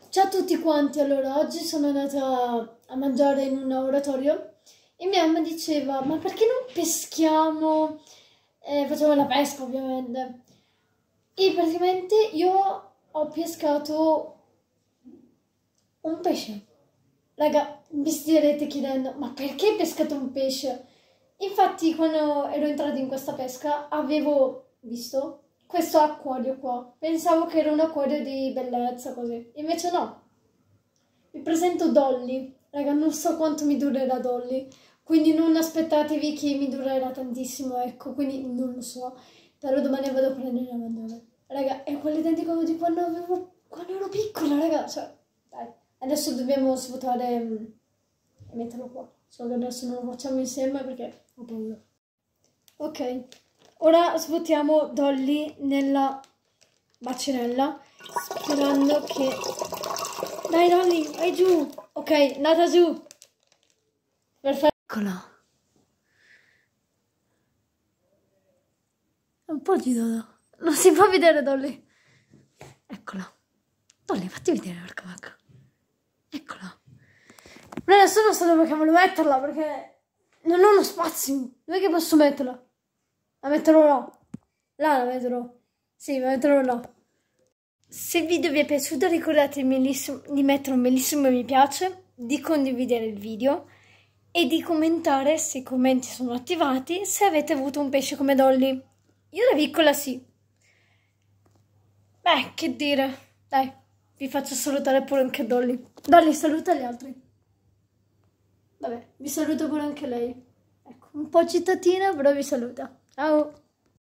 Ciao a tutti quanti, allora oggi sono andata a mangiare in un oratorio e mia mamma diceva ma perché non peschiamo? Facciamo la pesca ovviamente. E praticamente io ho pescato un pesce. Raga, mi starete chiedendo ma perché hai pescato un pesce? Infatti quando ero entrata in questa pesca avevo visto questo acquario qua. Pensavo che era un acquario di bellezza così, invece no. Vi presento Dolly. Raga, non so quanto mi durerà Dolly, quindi non aspettatevi che mi durerà tantissimo, ecco, quindi non lo so. Però domani vado a prendere la mangiare. Raga, è quell'identico di quando ero piccola, raga. Cioè, dai. Adesso dobbiamo svuotare e metterlo qua. Solo che adesso non lo facciamo insieme perché ho paura. Ok, ora svuotiamo Dolly nella bacinella, sperando che... Dai Dolly, vai giù! Ok, è andata giù! Perfetto. Eccola. È un po' di dodo. Non si può vedere Dolly. Eccola. Dolly, fatti vedere porca vacca. Eccola. Ma adesso non so dove cavolo metterla perché non ho uno spazio. Dove che posso metterla? La metterò là. Là la metterò. Sì, la metterò là. Se il video vi è piaciuto ricordate di mettere un bellissimo mi piace, di condividere il video e di commentare se i commenti sono attivati se avete avuto un pesce come Dolly. Io da piccola sì. Beh, che dire. Dai, vi faccio salutare pure anche Dolly. Dolly, saluta gli altri. Vabbè, vi saluto pure anche lei. Ecco, un po' cittatina, però vi saluta. Ciao!